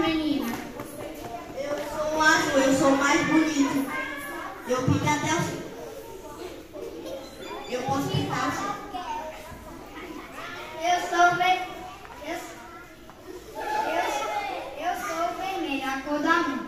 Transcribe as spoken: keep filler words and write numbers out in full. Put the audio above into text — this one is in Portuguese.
menina? Eu sou o azul, eu sou o mais bonito. Eu pinto até o fim. Eu posso pintar o fim. Eu sou ver... eu, eu, eu sou vermelho, a cor da mão.